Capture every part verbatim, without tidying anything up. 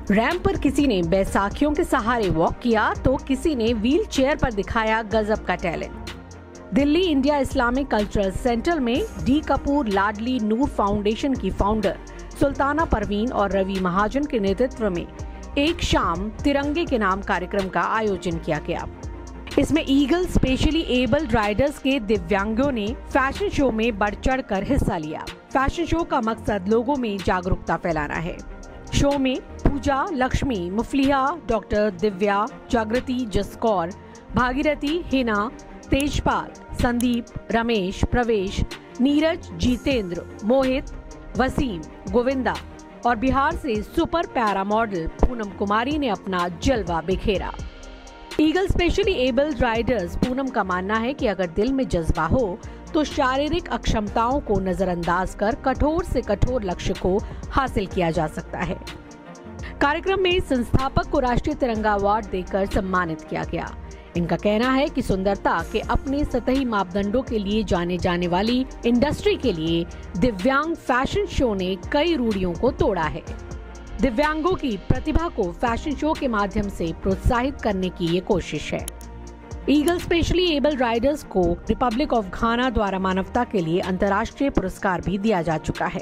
Ramp पर किसी ने बैसाखियों के सहारे वॉक किया तो किसी ने व्हील चेयर पर दिखाया गजब का talent. Delhi India Islamic cultural centre में डी कपूर लाडली नूर फाउंडेशन की फाउंडर सुल्ताना परवीन और रवि महाजन के नेतृत्व में एक शाम तिरंगे के नाम कार्यक्रम का आयोजन किया गया। इसमें ईगल स्पेशली एबल्ड राइडर्स के दिव्यांगों ने फैशन शो में बढ़ चढ़ कर हिस्सा लिया। फैशन शो का मकसद लोगों में जागरूकता फैलाना है। शो में पूजा, लक्ष्मी, मुफलिहा, डॉक्टर दिव्या, जागृति, जसकौर, भागीरथी, हिना, तेजपाल, संदीप, रमेश, प्रवेश, नीरज, जीतेंद्र, मोहित, वसीम, गोविंदा और बिहार से super para model Poonam Kumari ने अपना जलवा बिखेरा। Eagle specially abled riders Poonam का मानना है कि अगर दिल में जज्बा हो तो शारीरिक अक्षमताओं को नजरअंदाज कर कठोर से कठोर लक्ष्य को हासिल किया जा सकता है। कार्यक्रम में संस्थापक को राष्ट्रीय तिरंगा अवार्ड देकर सम्मानित किया गया। इनका कहना है कि सुंदरता के अपने सतही मापदंडों के लिए जाने जाने वाली इंडस्ट्री के लिए दिव्यांग फैशन शो ने कई रूढ़ियों को तोड़ा है। दिव्यांगों की प्रतिभा को फैशन शो के माध्यम से प्रोत्साहित करने की ये कोशिश है। ईगल स्पेशली एबल्ड राइडर्स को रिपब्लिक ऑफ घाना द्वारा मानवता के लिए अंतर्राष्ट्रीय पुरस्कार भी दिया जा चुका है।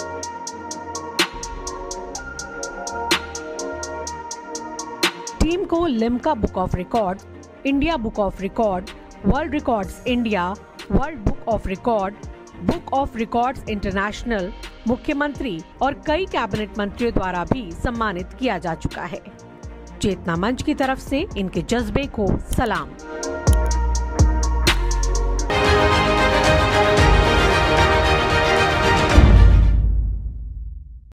टीम को Limca book of record, India book of record, world records India, world book of record, book of records international, मुख्यमंत्री और कई कैबिनेट मंत्रियों द्वारा भी सम्मानित किया जा चुका है। चेतना मंच की तरफ से इनके जज्बे को सलाम।